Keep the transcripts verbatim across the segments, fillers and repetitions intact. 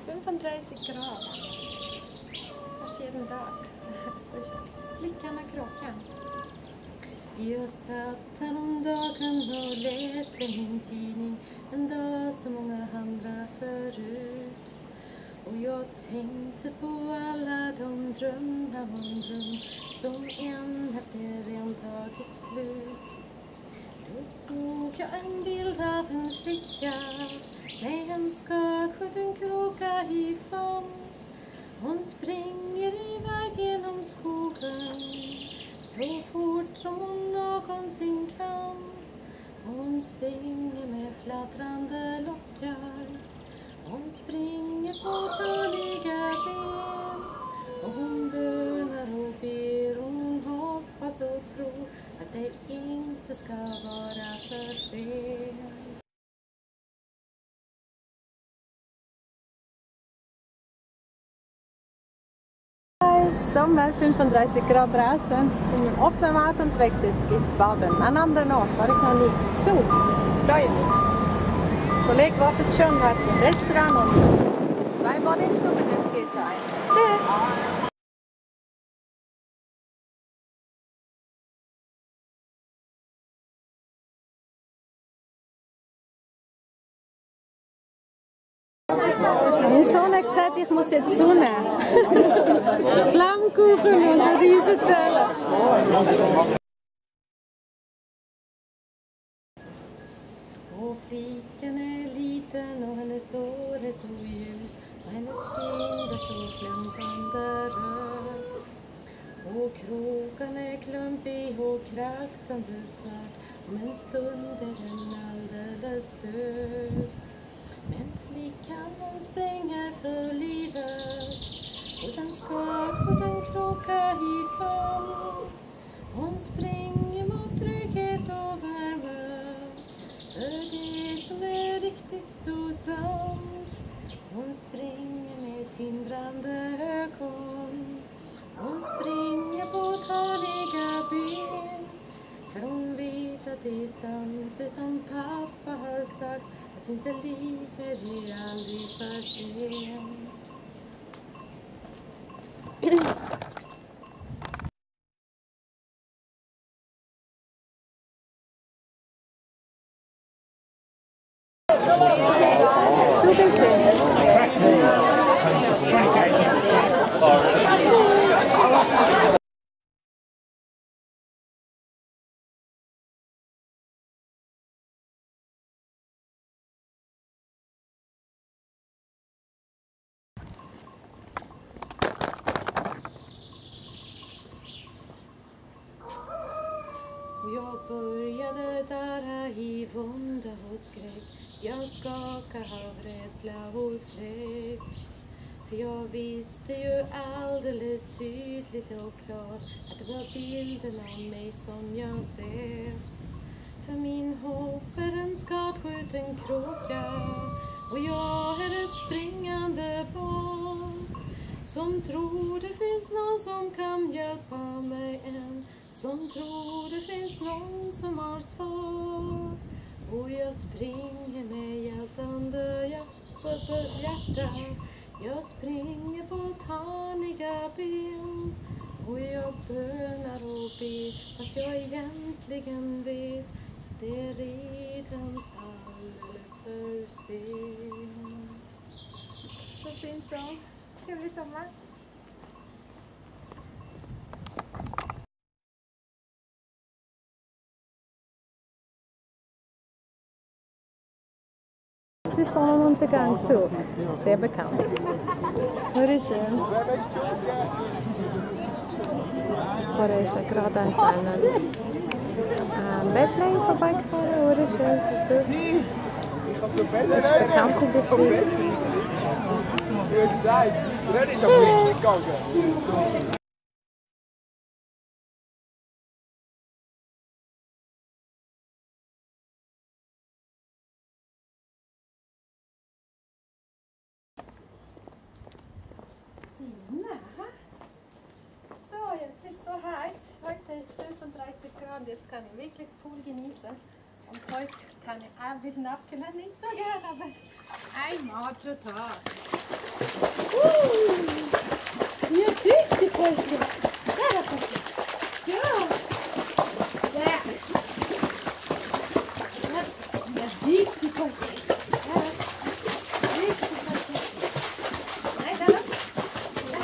fünfunddreißig grader. Här ser den dag. Så blickarna krockar. Jag satt häromdagen och läste min tidning. En dag som många andra förut. Och jag tänkte på alla de drömmar man dröm som en efter en tagit slut. Då såg jag en bild av en flicka med en skadskjuten kråka i famn. Hon springer iväg genom skogen så fort som hon någonsin kan. Hon springer med fladdrande lockar. Hon springer på taliga ben. Och hon bönar och ber. Hon hoppas och tror att det inte ska vara för sent. Sommer, fünfunddreißig Grad draußen. Ich bin oft im Auto unterwegs, jetzt geht's baden. An anderen Ort war ich noch nie. So, freue mich. Der Kollege wartet schon, hat ein Restaurant und zwei Bad im Sommer, jetzt geht's ein. Tschüss! Mein Sohn hat gesagt, ich muss jetzt zunehmen. Flammkuchen und ein Riesenteller. Och flickan är liten och hennes hår är så ljus och hennes kind är så flämtande röd. Och kråkan är klumpig och kraxande svart. Om en stund är den alldeles död. Men flickan hon springer för livet och sen skadskjuten kråka i famn. Hon springer mot trygghet och värme för det som är riktigt och sant. Hon springer med tindrande ögon. Hon springer på taliga ben. För hon vet att det är sant det som pappa har sagt. Att finns det liv är det aldrig för sent. Jag började darra i vånda och skräck. Jag skakade av rädsla och skräck. För jag visste ju alldeles tydligt och klart att det var bilden av mig som jag sett. För min hopp är en skadskjuten kråka och jag är ett springande barn som tror det finns någon som kan hjälpa mig än. Som tror det finns någon som har svar. Och jag springer med hjältande hjärta. Jag springer på taniga ben. Och jag bönar och ber. Fast jag egentligen vet att det är redan alldeles för sent. Så fint sång. Trevlig sommar. Sonnenuntergang, so, sehr bekannt. Wunderschön. Vorher ist ja gerade an seinem ähm, Webline vorbeigefahren, wunderschön sieht es aus. Das ist bekannt in der Schweiz. Yes. So, jetzt ist so heiß. Heute ist fünfunddreißig Grad. Jetzt kann ich wirklich Pool genießen. Und heute kann ich auch ein bisschen abkühlen, nicht so gern, aber einmal pro Tag. Uh, wie tüchtig heute. Ja, das ist es. Ja. Ja. Ja, richtig heute. Ja, richtig heute. Nein, da. Ja.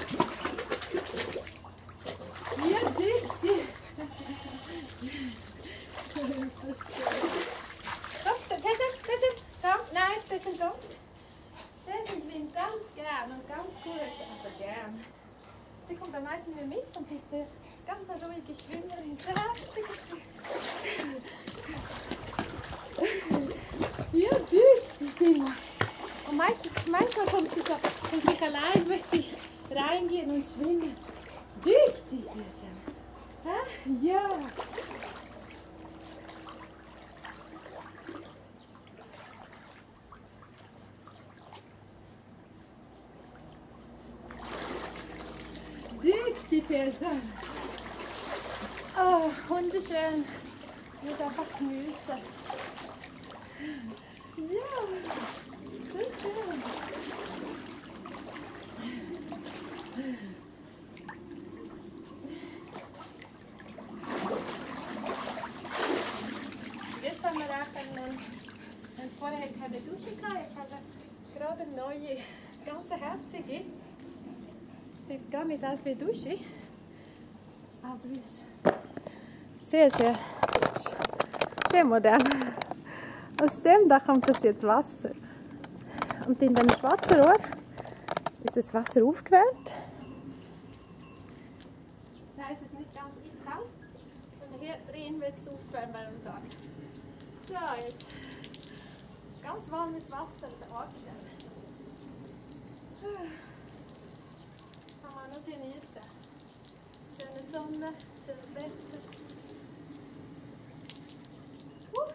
Ja, tüchtig. Das ist schön. Komm, das ist, das ist, komm, nein, das ist so. Das ist Wind ganz gern und ganz gut, also gern. Sie kommt am meisten mit mit und ist eine ganz ruhige Schwimmerin, sehr herzig. Ja, du, Simon. Und manchmal, manchmal kommt sie so von sich allein, muss sie reingehen und schwimmen. Tüchtig, das. Ja. Die Person. Oh, wunderschön. Ich muss einfach genießen. Ja, so schön. Jetzt haben wir auch einen, einen vorher keine Dusche gehabt, jetzt haben wir gerade eine neue, ganz herzige. Sieht gar nicht aus wie eine Dusche, aber ist sehr, sehr, sehr modern. Aus dem da kommt das jetzt Wasser. Und in dem schwarzen Rohr ist das Wasser aufgewärmt. Das heisst, es ist nicht ganz eiskalt, sondern hier drin wird es aufgewärmt bei dem Tag. So, jetzt ganz warmes Wasser in der Arte. Kann man noch genießen. Schöne Sonne, schönes Wetter. Uh.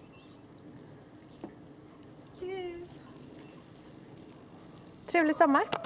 Tschüss. Trevlig sommar.